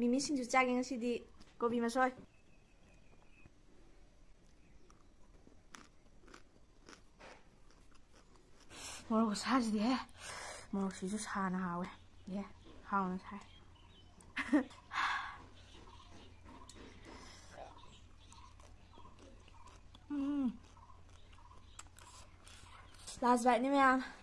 ꯃꯤꯃꯤ ꯁꯤꯡꯖꯨ ꯆꯥꯒꯦ ꯉꯁꯤꯗꯤ ꯀꯣꯕꯤ ꯃꯁꯣꯏ ꯃꯣꯔꯣꯛ ꯁꯥꯁꯤꯗꯤꯍꯦ ꯃꯣꯔꯣꯛꯁꯤꯁꯨ ꯁꯥꯅ ꯍꯥꯎꯋꯦ ꯑꯦ ꯍꯥꯎꯅ ꯁꯥꯏ ꯂꯥꯁ ꯕꯥꯏꯠꯅꯤ ꯃꯌꯥꯝ